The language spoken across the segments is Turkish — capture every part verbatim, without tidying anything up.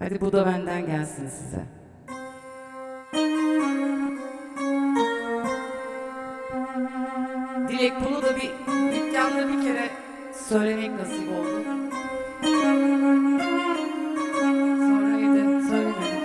Hadi bu da benden gelsin size. Dilek, bunu da bir dükkanda bir kere söylemek nasip oldu. Sonra evde söylemedik.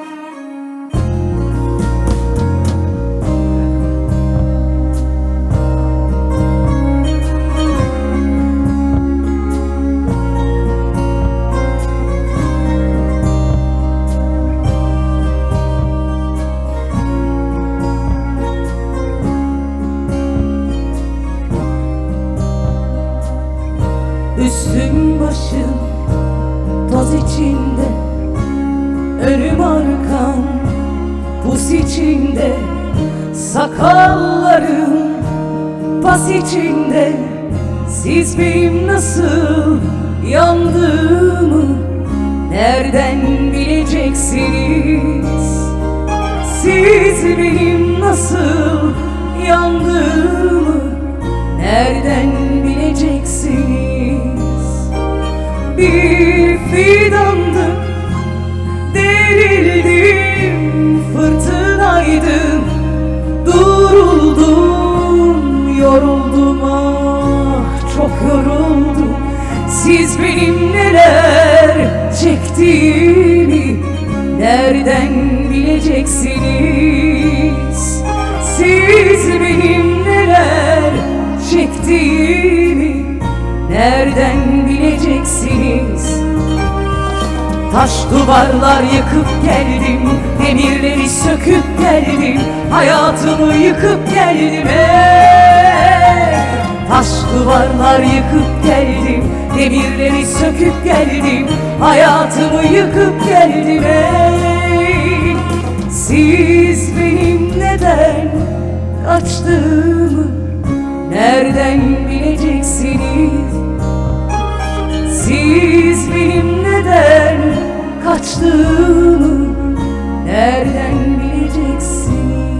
Üstüm başım toz içinde, önüm arkam pus içinde, sakallarım pas içinde. Siz benim nasıl yandığımı nereden bileceksiniz? Siz benim nasıl yandığımı nereden bileceksiniz? Bir fidandım, derildim, fırtınaydım, duruldum, yoruldum, ah çok yoruldum. Siz benim neler çektiğimi nereden bileceksiniz? Siz benim neler çektiğimi nereden bileceksiniz? Taş duvarlar yıkıp geldim, demirleri söküp geldim, hayatımı yıkıp geldim ey. Taş duvarlar yıkıp geldim, demirleri söküp geldim, hayatımı yıkıp geldim ey. Siz benim neden kaçtığımı nereden bileceksiniz? Siz benim neden kaçtığımı nereden bileceksiniz?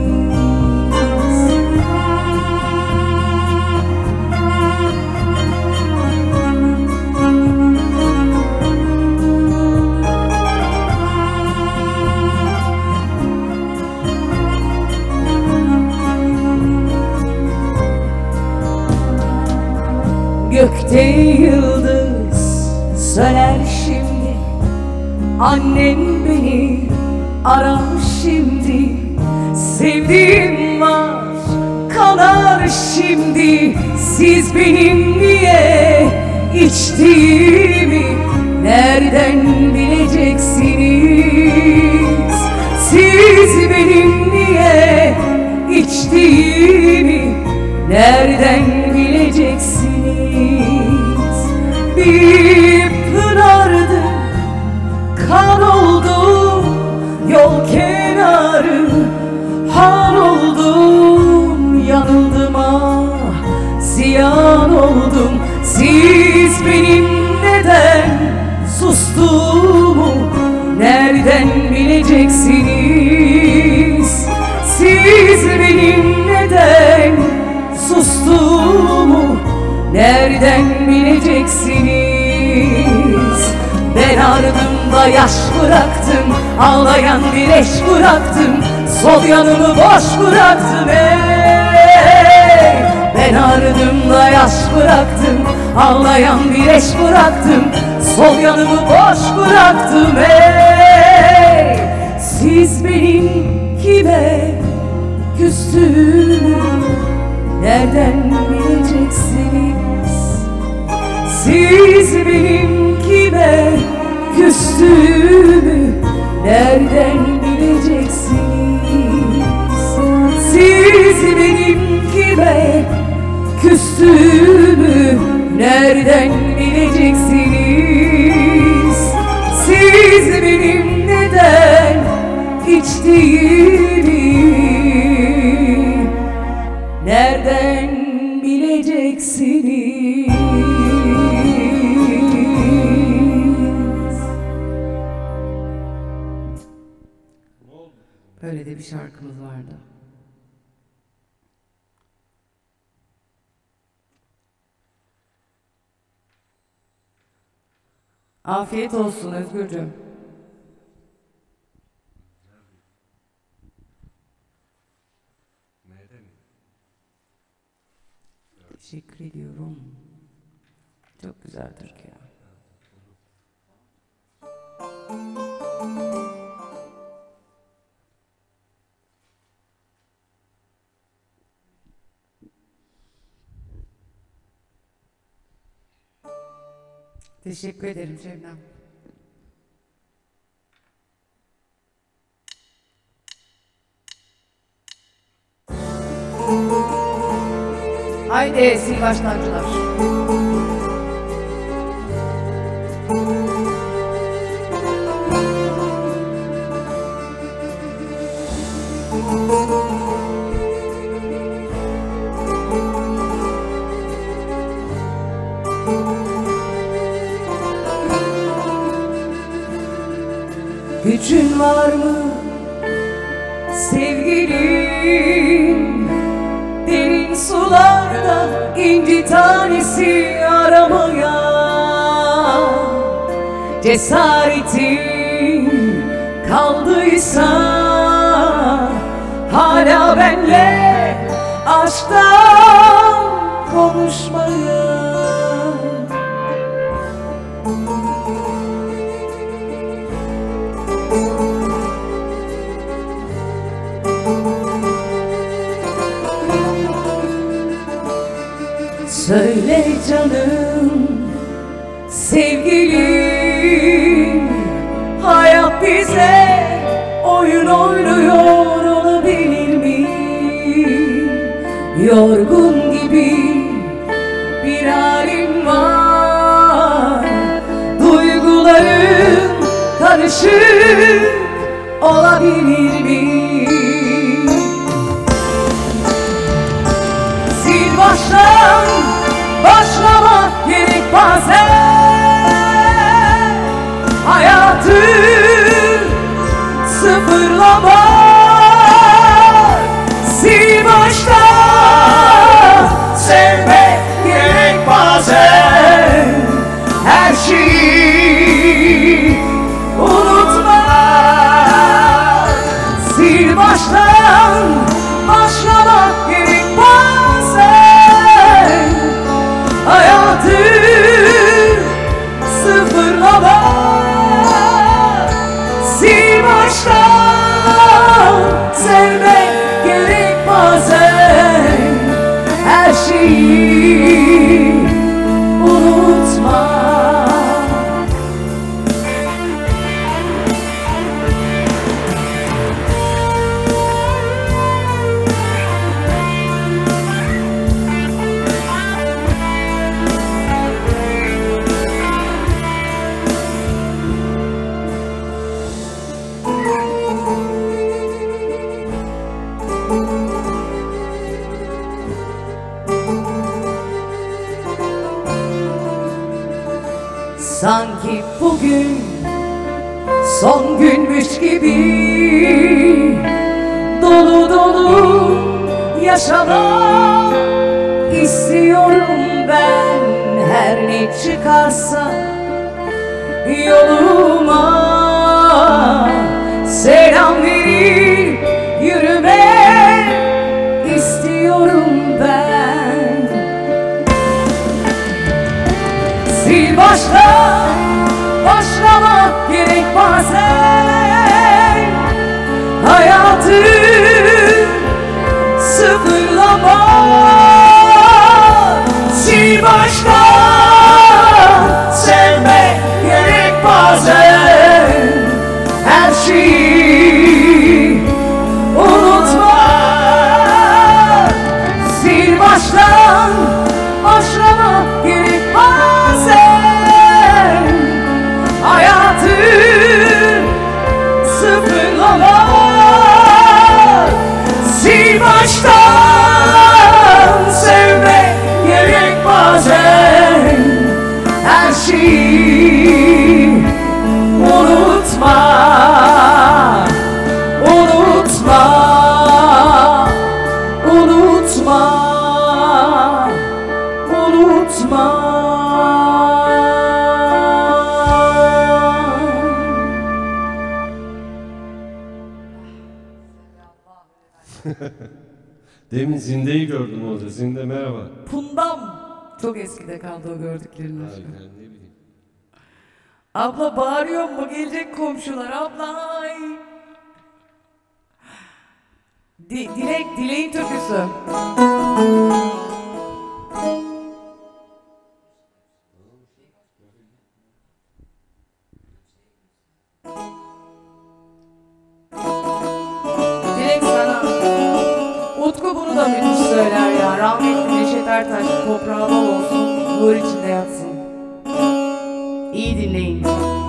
Gökte yıldız söner şimdi, annem beni arar şimdi. Sevdiğim var kanar şimdi. Siz benim niye içtiğimi nereden bileceksiniz? Siz benim niye içtiğimi nereden bileceksiniz? Bir pınardı, kan oldum, yol kenarı han oldum, yanıldım ah, ziyan oldum. Siz benim neden sustuğumu nereden bileceksiniz? Siz benim neden sustuğumu nereden bileceksiniz? Ben ardımda yaş bıraktım, ağlayan bir eş bıraktım, sol yanımı boş bıraktım ey. Ben ardımda yaş bıraktım, ağlayan bir eş bıraktım, sol yanımı boş bıraktım ey. Siz benim kime küstüğümü nereden bileceksiniz? Siz benim kime küstüğümü nereden bileceksiniz? Siz benim kime küstüğümü nereden bileceksiniz? Siz benim neden içtiğimi nereden bileceksiniz? Böyle de bir şarkımız vardı. Afiyet olsun Özgürcüğüm. Teşekkür ediyorum. Çok güzel türkü ya. Teşekkür ederim Şebnem. Haydi sil başlancılar. Gücün var mı sevgilim, derin sularda inci tanesi aramaya? Cesaretin kaldıysa hala benle aşktan konuşmaya. Söyle canım, sevgilim, hayat bize oyun oynuyor olabilir mi? Yorgun gibi bir halim var, duygularım karışık olabilir mi? Sil baştan başlamak gerek bazen, hayatı sıfırlamak. Sil baştan sevmek gerek bazen, her şeyi unutmak. Sil baştan başlamak gerek bazen, hayatı sıfırlamak. Sil baştan sevmek gerek bazen, her şeyi unutmak. Sanki bugün son günmüş gibi dolu dolu yaşamak istiyorum ben. Her ne çıkarsa yoluma selam verip yürümek istiyorum ben. Sil baştan başlamak gerek bazen, hayatı sıfırlamak. Sil baştan sevmek gerek bazen, her şeyi unutmak. Sil baştan başlamak gerek bazen, hayatı sıfırlamak. Sil baştan sevmek gerek bazen, her şeyi unutma, unutma, unutma, unutma. Demin Zinde'yi gördüm orada. Zinde merhaba. Pundam. Çok eskide kaldı o gördüklerim. Ay, ben ne bileyim. Abla bağırıyor mu? Gelecek komşular. Abla ay. Di Dilek, Dilek'in türküsü. Dilek sana. Utku bunu da müthiş söyler ya. Rahmetli Neşet Ertaş toprağı bol olsun. Nur içinde yatsın. İyi dinleyin.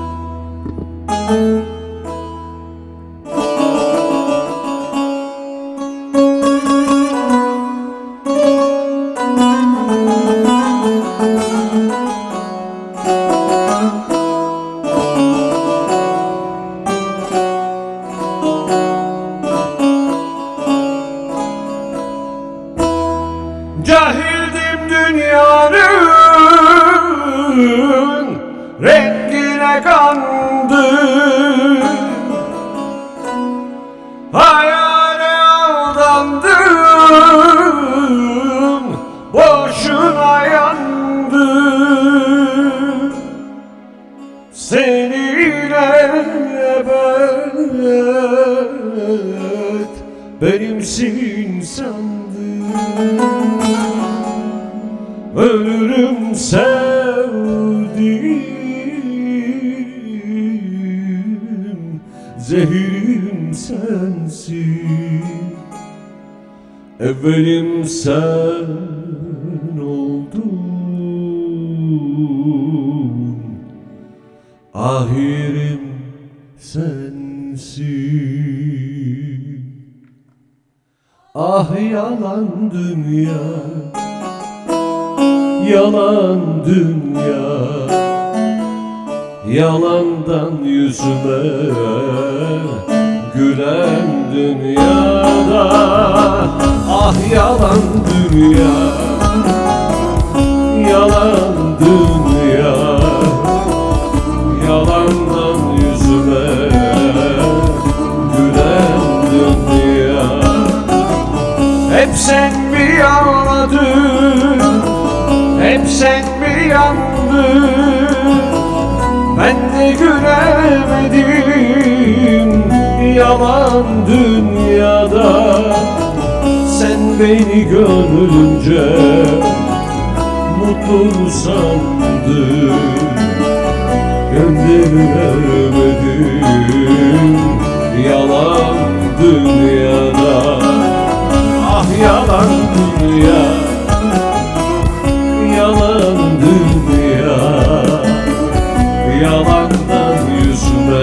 Cahildim dünyanın rengine kandım, hayale aldandım, boşuna yandım. Seninle ebed benimsin sandım. Ölürüm sevdiğim, zehirim sensin. Evvelim sen oldun, ahirim sensin. Ah yalan dünya, yalan dünya, yalandan yüzüme gülen dünyada. Ah yalan dünya, yalan dünya, yalandan yüzüme gülen dünya. Hep sen mi ağladın, hep sen mi yandın, ben de gülemedim yalan dünyada. Sen beni gönlünce mutlu sandın, gönderemedim yalan dünyada. Ah yalan dünya, yalan dünya, yalandan yüzüme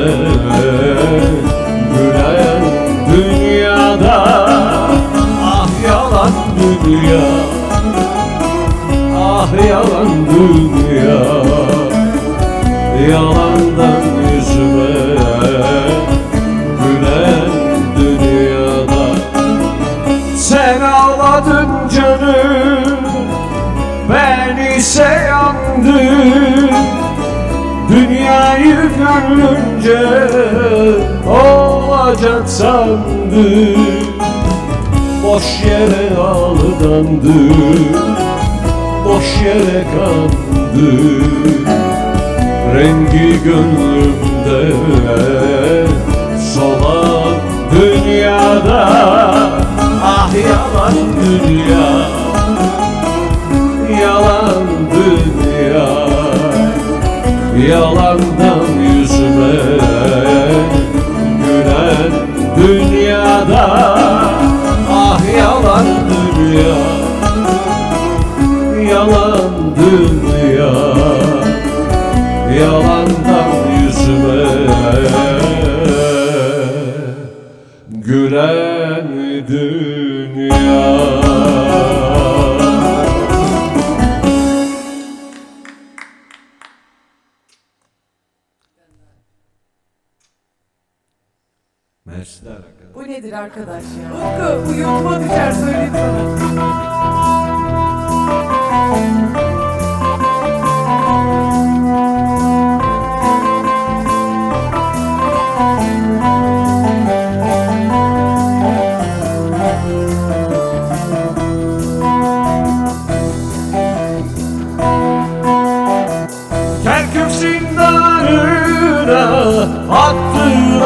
gülen dünyada. Ah yalan dünya, ah yalan dünya, yalandan yüzüme gülen dünyada. Sen ağladın canım, ben ise yandım, dünyayı gönlünce olacak sandım. Boş yere aldandım, boş yere kandım, rengi gönlümde solan dünyada. Ah yalan dünya, yalan dünya, yalandan yüzüme gülen dünyada. Ah yalan dünya, yalan dünya, yalandan yüzüme gülen dünya. Mersiler arkadaşlar. Bu nedir arkadaş ya? Utku, bu YouTube'a düşer söyleyeyim sana.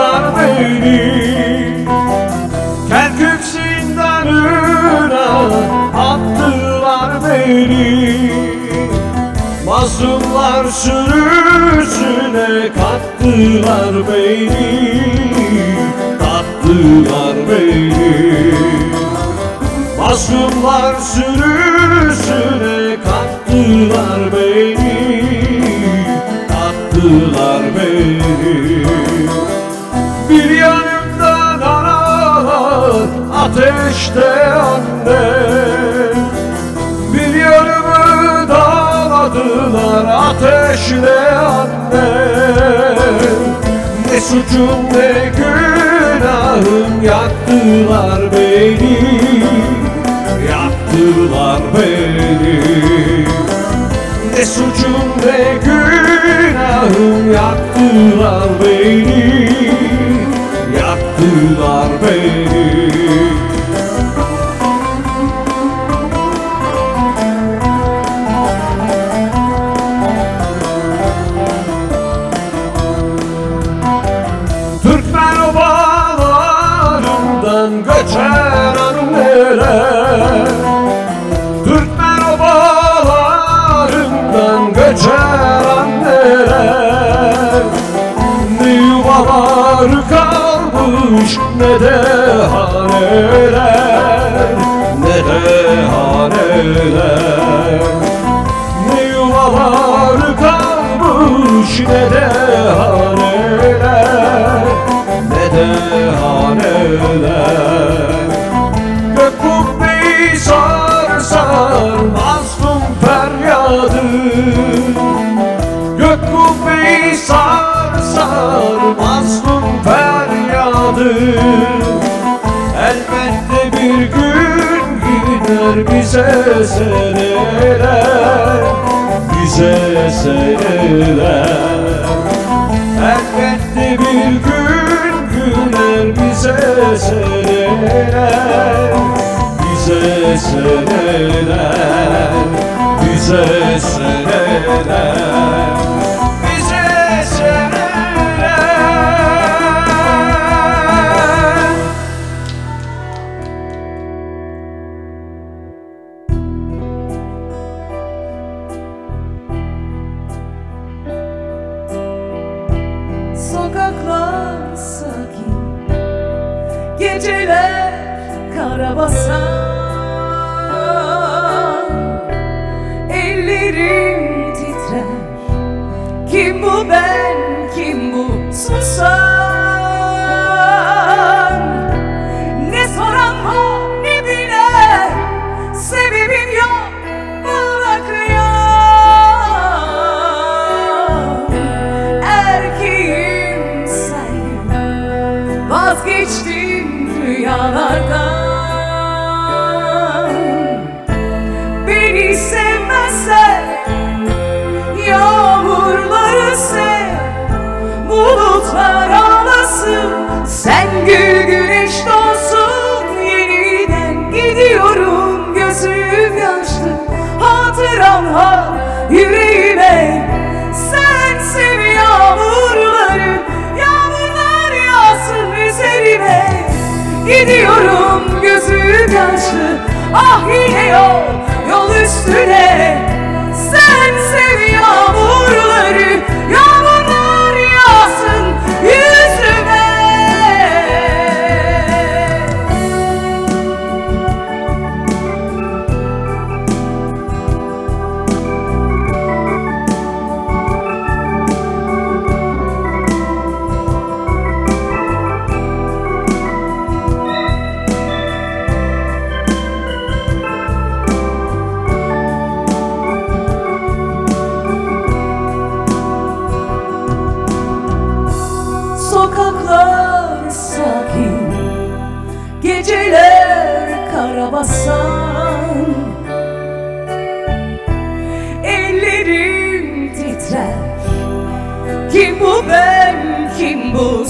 attılar beni. Kerkük zindanına attılar beni. Mazlumlar sürüsüne kattılar beni. Kattılar beni. Mazlumlar sürüsüne kattılar beni. Kattılar beni. Bir yanımda danalar ateşte annem. Bir yanımı dağladılar ateşle annem. Ne suçum ne günahım, yaktılar beni. Yaktılar beni. Ne suçum ne günahım, yaktılar beni. Yaktılar beni. Türkmen obalarından göçer anneler. Türkmen obalarından göçer anneler. Ne yuvalar kalmış ne de haneler. Ne de haneler. Ne yuvalar kalmış ne de haneler. Ne de haneler. Gök kubbeyi sarsar mazlum feryadı. Gök kubbeyi sarsar mazlum feryadı. Elbette bir gün gider bize seneler. Bize seneler. Elbette bir gün güler bize seneler. Bize seneler. Bize seneler. Bize seneler. Sokaklar sakin, geceler karabasan. Ellerim titrer, kim bu ben, kim bu susan. Ne soran var ne bilen, sebebim yok bana kıyam. Erkeğim saydım, vazgeçtim rüyalardan. Beni sevmezsen yağmurları sev, bulutlar ağlasın, sen gül güneş doğsun. Yeniden gidiyorum gözüm yaşlı, hatıram var yüreğime. Sen sev yağmurları, yağmurlar yağsın üzerime. Gidiyorum gözüm yaşlı, ah yine yol, yol üstüne. Sen sev yağmurları, yağmurlar yağsın yüzüme. Sokaklar sakin, geceler karabasan. Ellerim titrer, kim bu ben, kim bu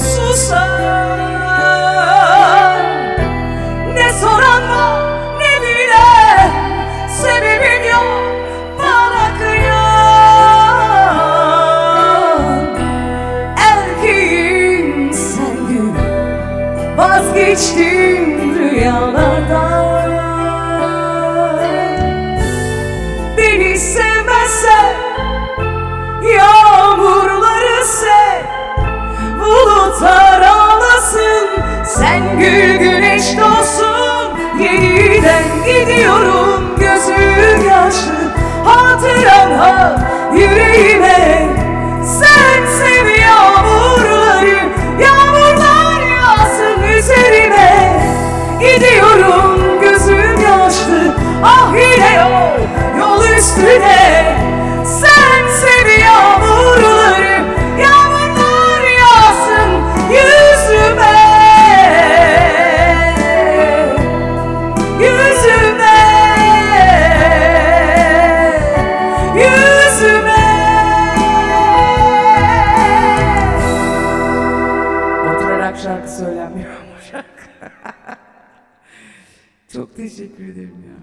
susan. Ne soran var ne bilen, sebebim yok bana kıyan. Erkeğim sen içtim rüyalarda. Beni sevmezsen yağmurları sev, bulutlar ağlasın, sen gül güneş doğsun. Yeniden gidiyorum gözüm yaşlı, hatıranla yüreğime. Sen sev yağmurları, yağmurlar yağsın üzerime. Gidiyorum gözüm yaşlı, ah yine yol, yol üstüne. Sen sev yağmurları, yağmurlar yağsın yüzüme. Yüzüme, yüzüme. Oturarak şarkı söylenmiyor bu şarkı. Çok teşekkür ederim ya.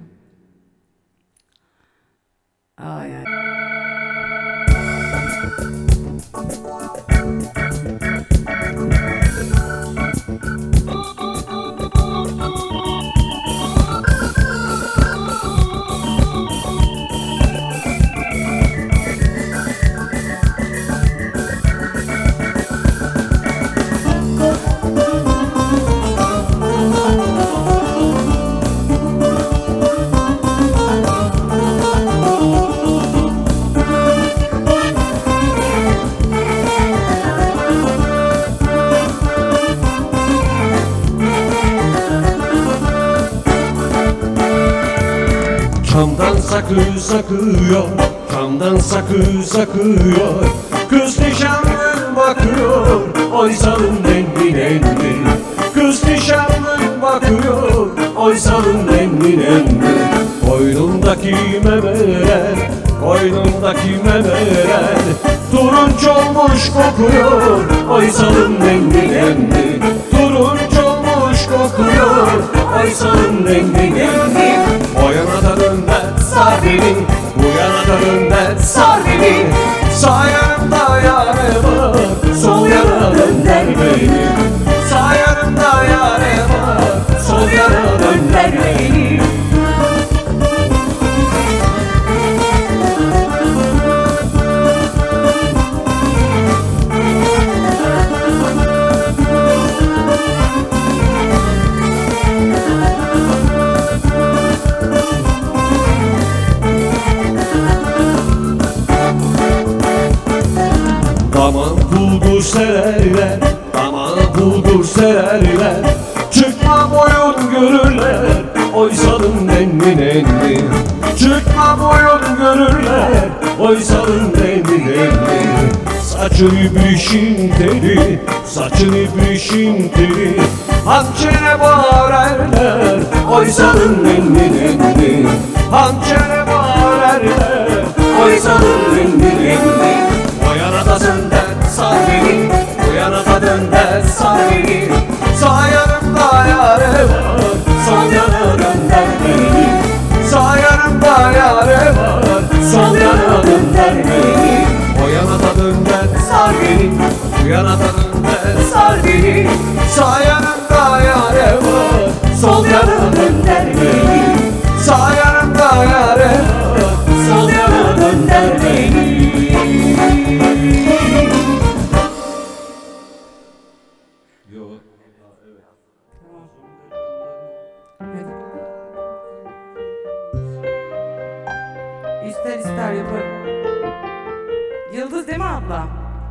Ay ay. Camdan sakız akıyor, camdan sakız akıyor. Kız nişanlın bakıyor, oysalın nenni nenni. Kız nişanlın bakıyor, oysalın nenni nenni. Koynundaki memeler, koynundaki memeler turunç olmuş kokuyor, oysalın nenni nenni. Turunç olmuş kokuyor, oysalın nenni nenni. O yana da dönder sar beni, bu yana da dönder sar beni. Sağ yanımda yâre var, sol yana dönder beni. Sağ yanımda yâre var, sol yana dönder beni. Aman bulgur sererler, aman bulgur sererler. Çıkma boyun görürler, oysalın nenni nenni. Çıkma boyun görürler, oysalın nenni nenni. Saçını bişin teli, saçını bişin teli. Hançere bağırırlar, oysalın nenni nenni. Hançere bağırırlar, oysalın nenni nenni. O yana da dönder sar beni, bu yana da dönder sar beni. Sağ yanımda yâre var, sol yana dönder beni. Sağ yanımda yâre var, sol yana dönder beni. O yana da dönder sar beni, bu yana da dönder sar beni. Sağ yanımda yâre var, sol yana dönder beni. Sağ yanımda yâre var, sol yana dönder beni. İster ister yaparım. Yıldız değil mi abla?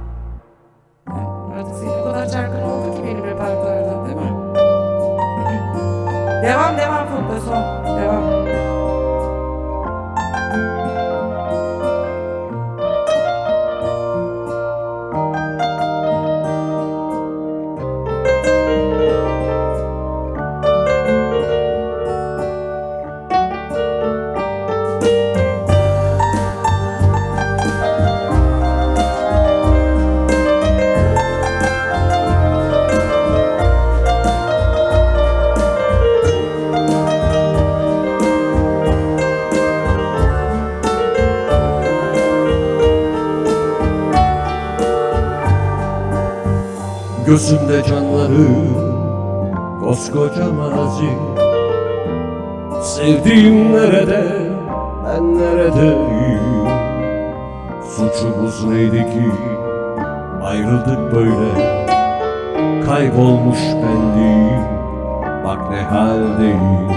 Artık senin o kadar şarkın oldu ki benim repertuardan, değil mi? Devam devam Funda, son. Devam. Gözümde canlarım koskoca mazi. Sevdiğim nerede, ben neredeyim? Suçumuz neydi ki ayrıldık böyle? Kaybolmuş benliğim, bak ne haldeyim.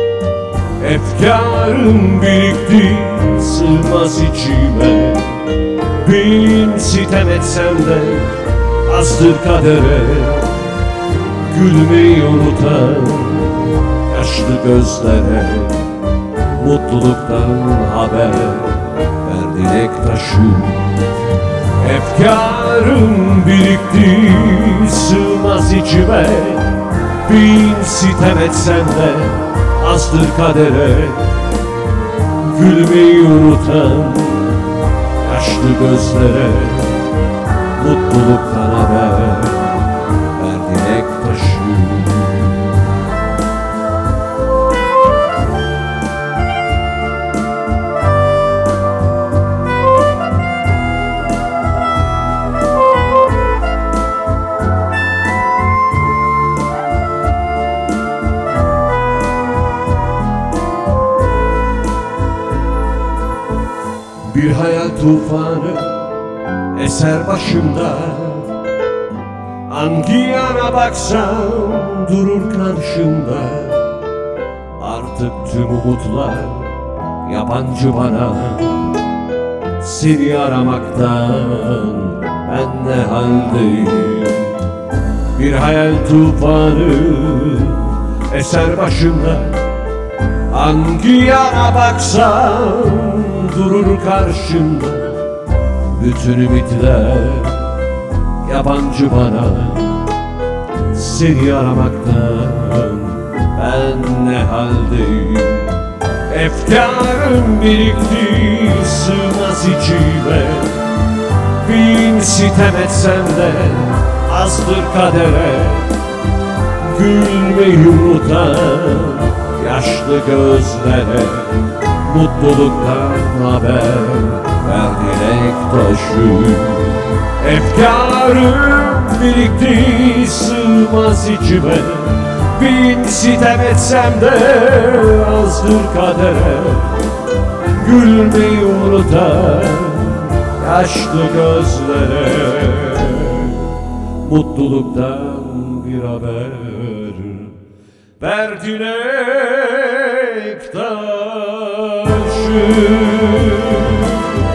Efkarım birikti, sığmaz içime. Bin sitem etsem de azdır kadere. Gülmeyi unutan yaşlı gözlere mutluluktan haber ver dilek taşı. Efkarım birikti, sığmaz içime. Bin sitem etsem de azdır kadere. Gülmeyi unutan yaşlı gözlere mutluluktan haber ver dilek taşı. Bir hayal tufanı eser başımda. Hangi yana baksam durur karşımda. Artık tüm umutlar yabancı bana. Seni aramaktan ben ne haldeyim? Bir hayal tufanı eser başımda. Hangi yana baksam durur karşımda. Bütün ümitler yabancı bana. Seni aramaktan ben ne haldeyim? Efkarım birikti, sığmaz içime. Bin sitem etsem de azdır kadere. Gülmeyi unutan yaşlı gözlere mutluluktan haber ver dilek taşı. Efkarım birikti, sığmaz içime. Bin sitem etsem de azdır kadere. Gülmeyi unutan yaşlı gözlere mutluluktan bir haber ver dilek taşı.